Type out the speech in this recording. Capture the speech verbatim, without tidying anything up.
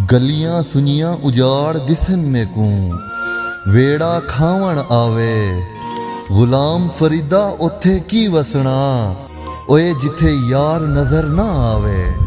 गलियां सुनियां उजाड़ दिसन में को वेड़ा खावण आवे। गुलाम फरीदा उथे की वसना ओए जिथे यार नजर ना आवे।